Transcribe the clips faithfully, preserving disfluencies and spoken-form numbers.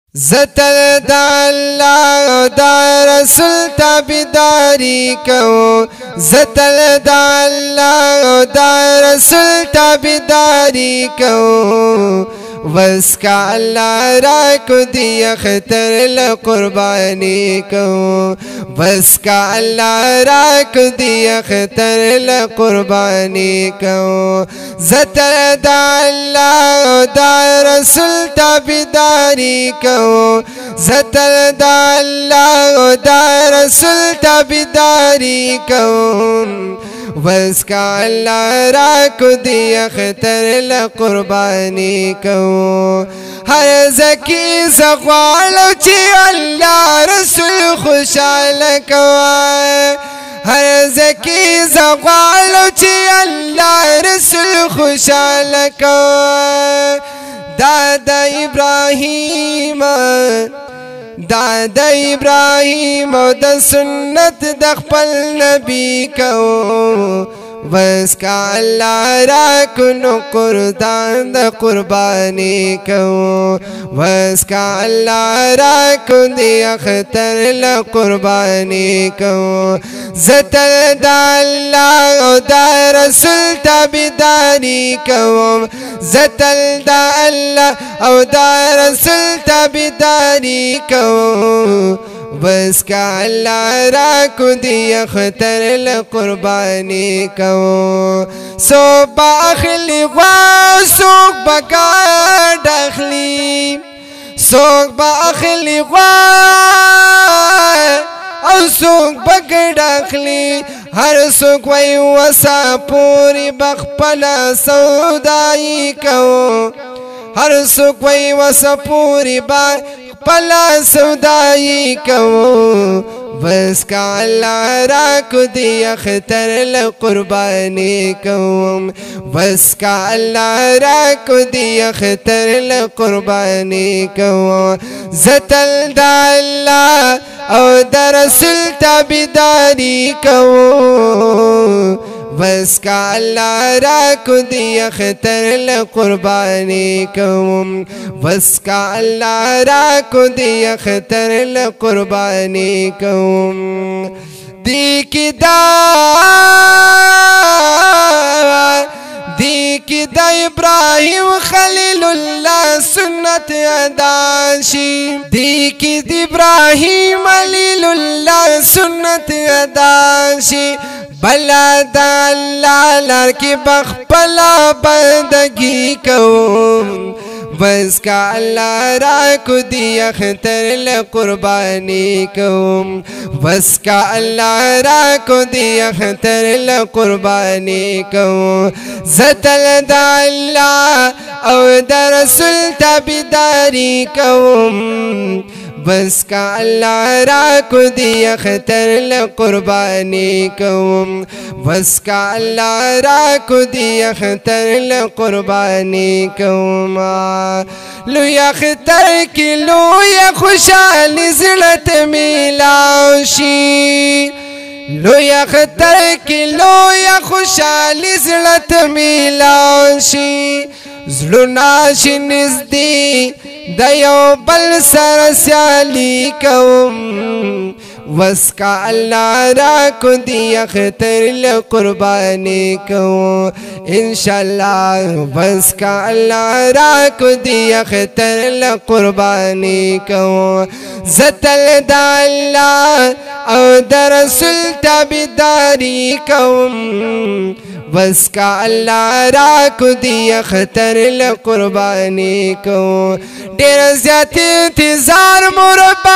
زتل دا اللہ دا رسول تابداری کو زتل دا اللہ دا رسول تابداری کو بس کا اللہ را کو دی اختر لقربانی کو بس کا اللہ را کو دی اختر لقربانی کو زتل دا اللہ دا رسول تابداری کو زتل دا اللہ دا رسول تابداری کو بس کا اللہ را کو دی اختر لقربانی کو ہر زکی زغوالو چی اللہ رسول خوشحال کوائے ہر زکی زغوالو چی اللہ رسول خوشحال کوائے دادا ابراہیم دادا ابراہیم او دا سنت دا خپل نبی کو بس کا اللہ را کنو قردان دا قربانی کو بس کا اللہ را کن دی اختر لقربانی کو زتل دا اللہ او دا رسول تابداری کو زتل دا اللہ او دا رسول تابداری کو بس کا اللہ را کو دی اختر لقربانی کو سو باخلی غوا سوک بگا دخلی سوک باخلی غوا او سوک بگا دخلی ہر سوک وی وسا پوری بخپلا سودائی کو ہر سوک وی وسا پوری بخپلا پلا سودائی کو بس کا اللہ را کو دی اختر لقربانی کو بس کا اللہ را کو دی اختر لقربانی کو زتل دا اللہ او دا رسول تابداری کو بس کا اللہ را کو دی اختر لقربانی کو بس کا اللہ را کو دی اختر لقربانی کو دی کی دا دی کی دا ابراہیم خلیل اللہ سنت اداشی دی کی دا ابراہیم خلیل اللہ سنت اداشی بلا دا اللہ لار کی بخپلا بندگی کو بس کا اللہ را کو دی اختر لقربانی کو بس کا اللہ را کو دی اختر لقربانی کو زتل دا اللہ او دا رسول تابداری کو بس کا اللہ را کو دی اختر لقربانی کو بس کا اللہ را کو دی اختر لقربانی کو لوی اختر کی لوی خوشحالی زلت میلاوشی لوی اختر کی لوی خوشحالی زلت میلاوشی زلوناشی نزدی دیو بل سر سیالی کوم بس کا اللہ را کو دی اختر لقربانی کو انشاءاللہ بس کا اللہ را کو دی اختر لقربانی کو زتل دا اللہ او دا رسول تابداری کو بس کا اللہ را کو دی اختر لقربانی کو دیر زیادت انتظار مربع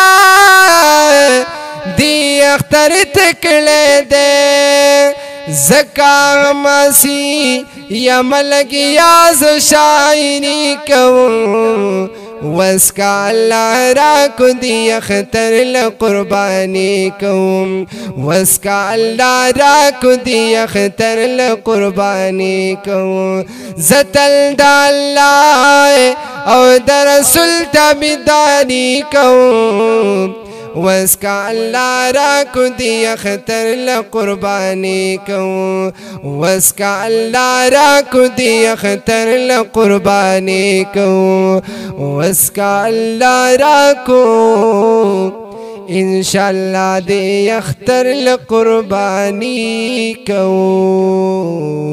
دی اختر تکلے دے زکا مسی یا ملگی یاز شاعری کو بس کا اللہ را کو دی اختر لقربانی کو بس کا اللہ را کو دی اختر لقربانی کو زتل دا اللہ او دا رسول تابداری کو वसका अल्लाह राको दी अख्तर ल कुर्बानी कहूँ वसका अल्लाह राको दी अख्तर ल कुर्बानी कहूँ वसका अल्लाह राको इंशाअल्लाह दे अख्तर ल कुर्बानी कहूँ।